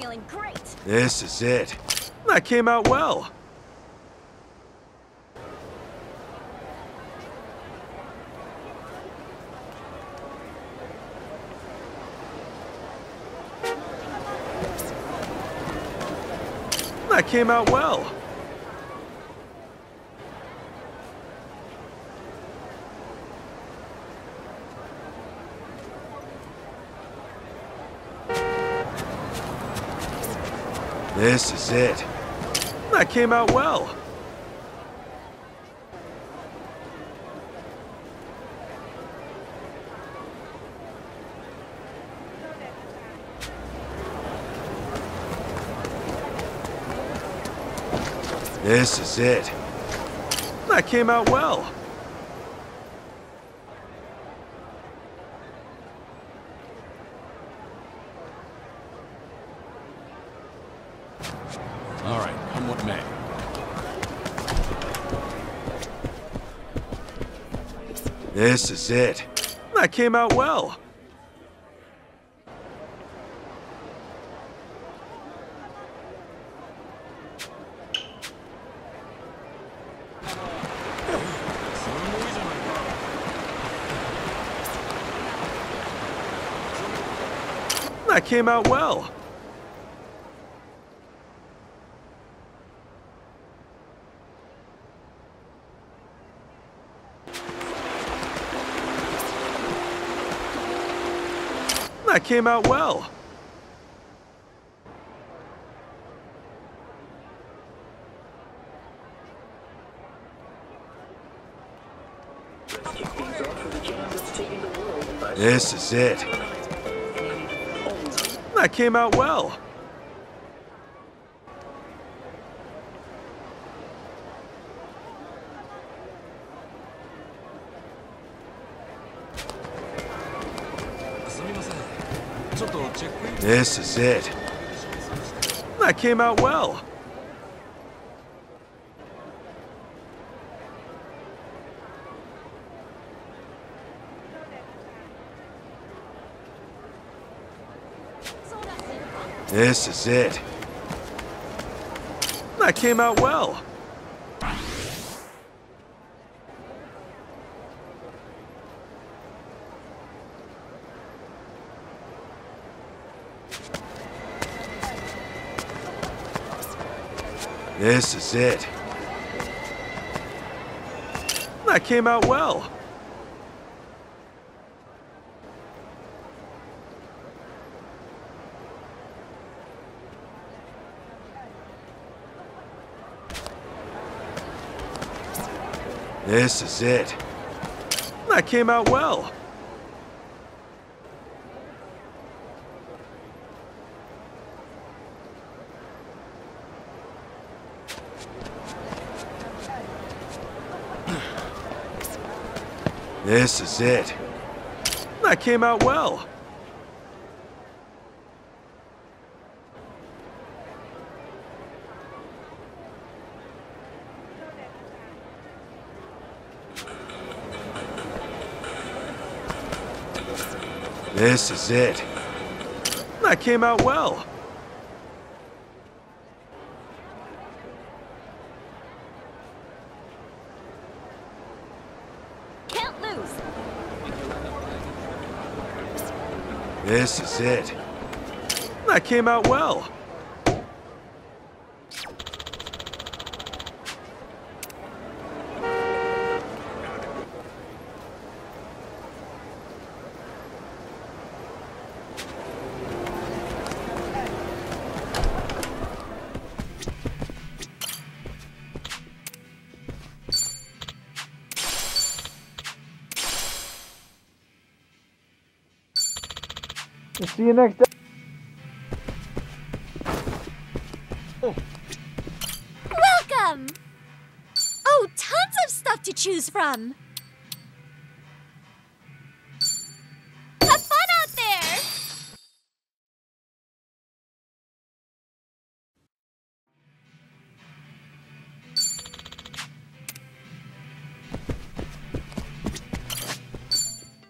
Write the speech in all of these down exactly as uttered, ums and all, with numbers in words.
feeling great. This is it. That came out well. That came out well. This is it. That came out well. This is it. That came out well. All right, come what may. This is it. That came out well. That came out well. That came out well. This is it. That came out well. This is it. That came out well. This is it. That came out well. This is it. That came out well. This is it. That came out well. This is it. That came out well. This is it. That came out well. Can't lose. This is it. That came out well. See you next time. Oh. Welcome! Oh, tons of stuff to choose from. Have fun out there!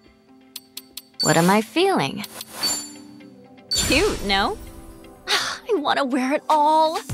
What am I feeling? Cute, no? want to wear it all.